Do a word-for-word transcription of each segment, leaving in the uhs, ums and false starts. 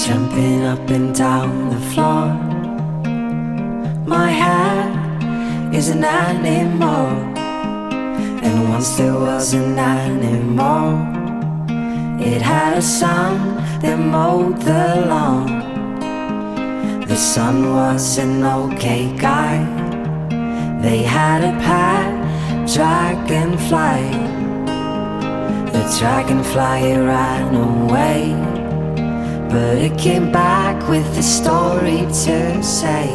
jumping up and down the floor. My head is an animal, and once there was an animal. It had a son that mowed the lawn. The son was an okay guy. They had a pet dragonfly. The dragonfly ran away, but it came back with a story to say.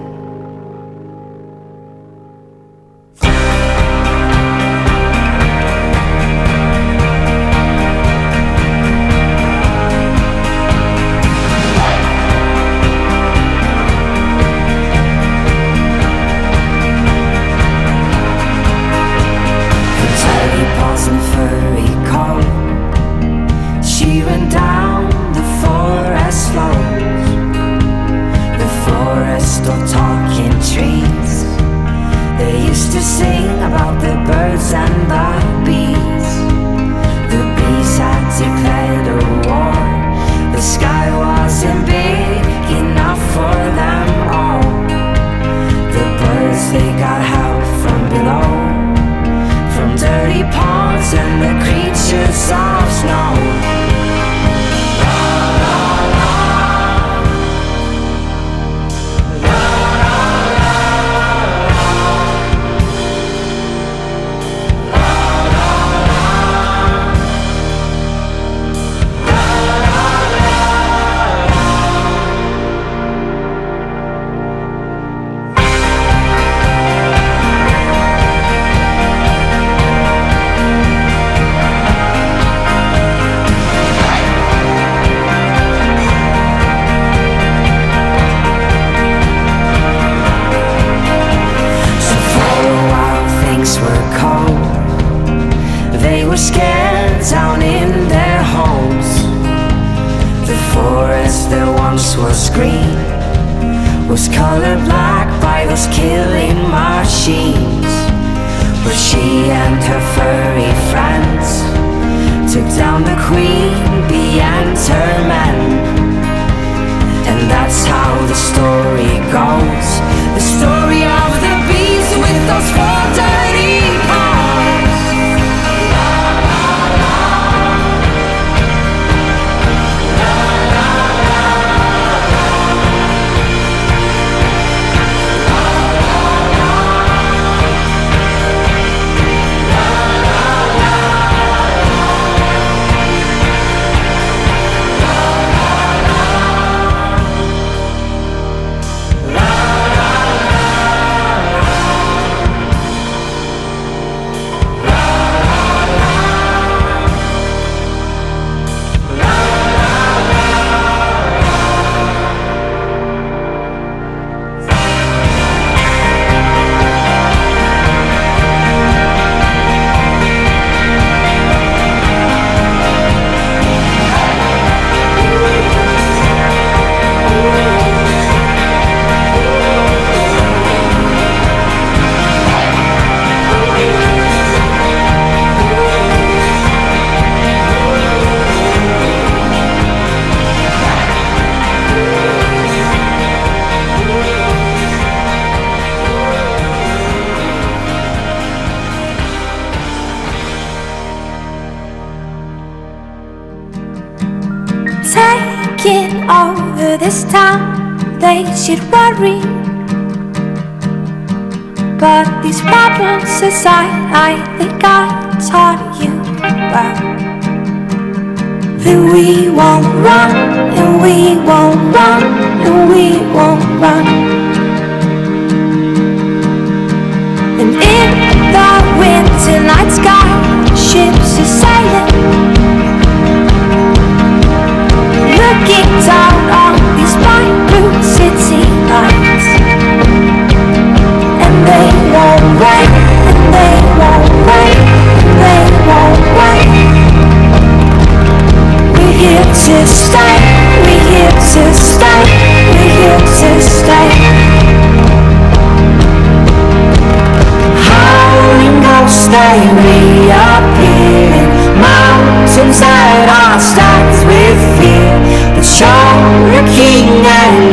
Was green, was colored black by those killing machines. But she and her furry friends took down the queen bee and her men. And that's how the story goes, the story of the bees with those four dirty paws. Taking over this town, they should worry. But these problems aside, I think I taught you well. That we won't run, and we won't run, and we won't run. And in the winter night sky, ships are sailing, looking down on these bright blue city lights. And they won't wait, and they won't wait, and they won't wait. We're here to stay, we're here to stay, we're here to stay. Howling ghosts, they reappear in mountains that are stacked with fear. But show a king and